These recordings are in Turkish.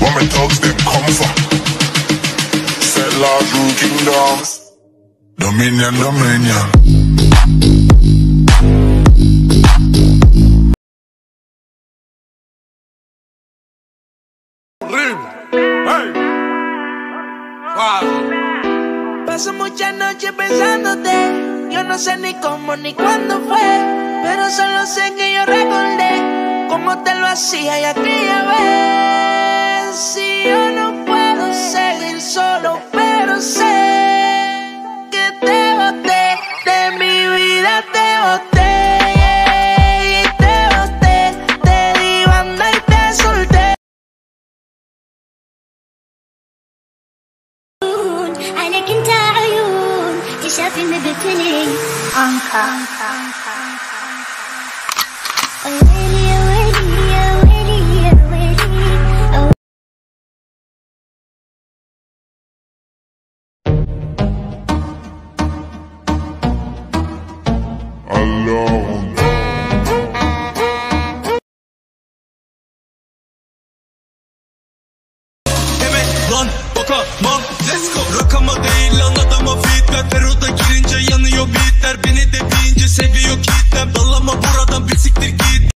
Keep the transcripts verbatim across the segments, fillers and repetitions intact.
what my thugs them come for. Set large rule kingdoms. Dominion, Dominion. Paso muchas noches pensándote. Yo no sé ni cómo ni cuándo fue, pero solo sé que yo recordé cómo te lo hacía y aquella vez. Si yo no puedo seguir solo, pero sé que te boté, de mi vida te boté. Y te boté, te di banda y te solté. عليك انت عيون تشافي مبتلي عنك ويلي يا ويلي يا ويلي يا ويلي Alone. Lan bakamam let's go. Rakama değil lan adama feedback. Feroda girince yanıyor beatler. Beni de deyince seviyor kitlem. Dallama buradan bir siktir git.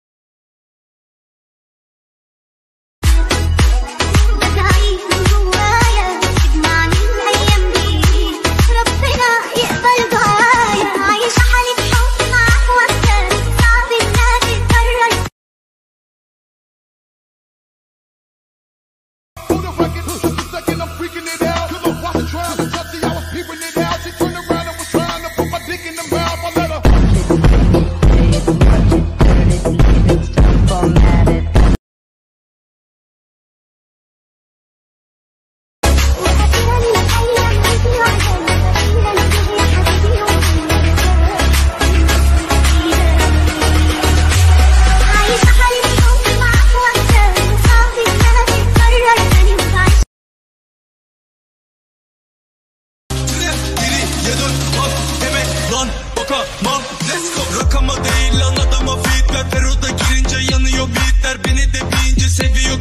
Lan bakamam let's go. Rakama değil lan adama feedback. Feroda girince yanıyor beatler. Beni de deyince seviyor.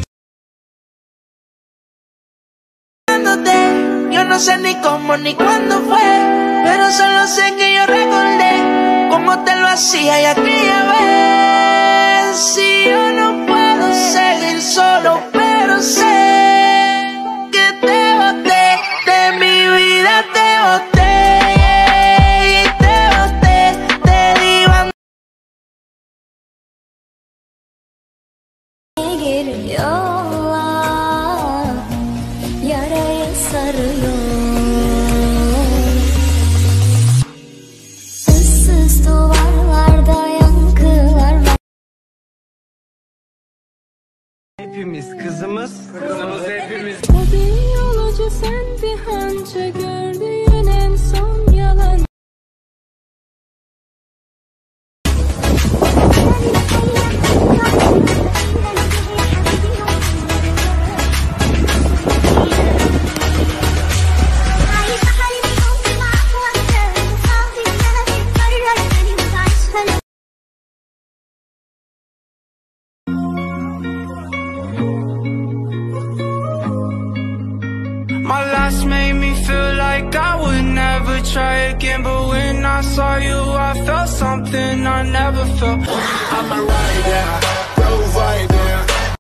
Yo no sé ni cómo ni cuándo fue, pero solo sé que yo recordé cómo te lo hacía y aquella vez. Si yo no puedo seguir solo, pero sé que te boté, de mi vida te boté. Yolla yarayı sarıyor. Issız duvarlarda yankılar var. Hepimiz kızımız, kızımız hepimiz. O bir yolcu sen bir hança gördüğün en son yalan. My last made me feel like I would never try again. But when I saw you, I felt something I never felt. I'm a rider, provider.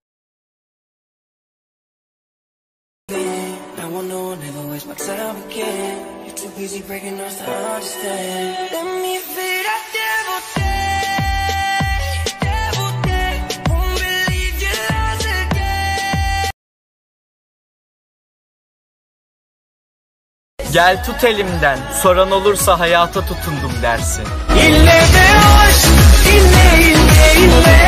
I won't know, never waste my time again. You're too busy breaking us to understand. Let me feel that devil day, devil day. Won't believe your lies again. Gel tut elimden, soran olursa hayata tutundum dersin. İlle de aşk, ille ille ille.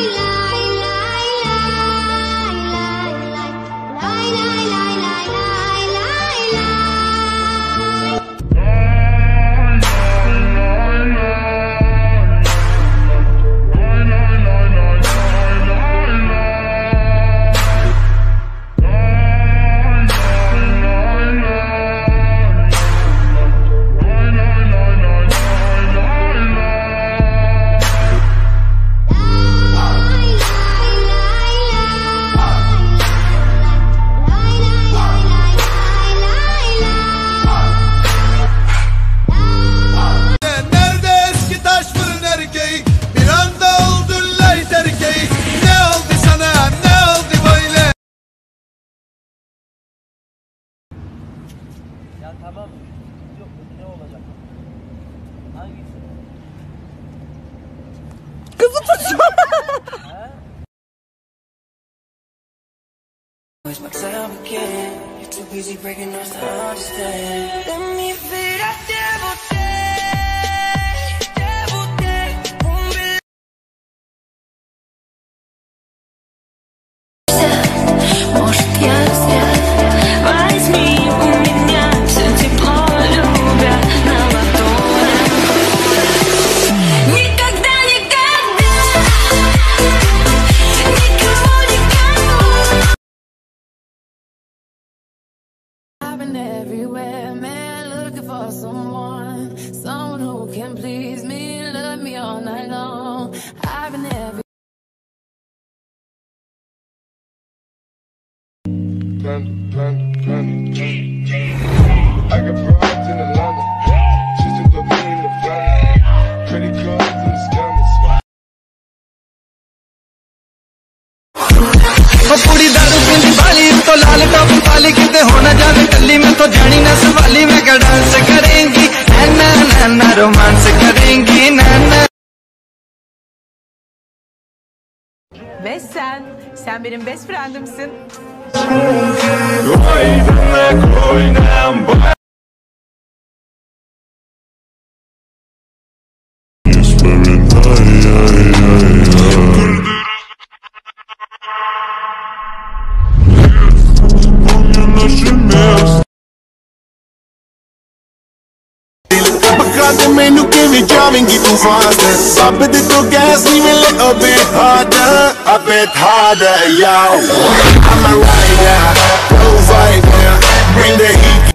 Lie, lie, lie, lie, lie, lie, lie, lie, lie, lie, lie. Ya tamam. Yok ne olacak? Hangisi? Kızı tutsun. Everywhere, man, looking for someone, someone who can please me, love me all night long. I've been every. Panda, panda, panda. I got broads in Atlanta, just to put me in the family. Credit cards and the scammers. पूरी दारू पींदी वाली तो लाल टॉप वाली किते होना जाने कल्ली में तो जानी ना सवाली में क्या डांस करेंगी ना ना ना रोमांस करेंगी ना ना. Ve sen, sen benim best friend'imsin. Bacate menu kiਵੇਂ ਜਾਵੇਂਗੀ ਤੂੰ faster Sub ਦੇ ਤੋਂ gas even little bit harder A bit harder, yo I'm a rider, provider Bring the heat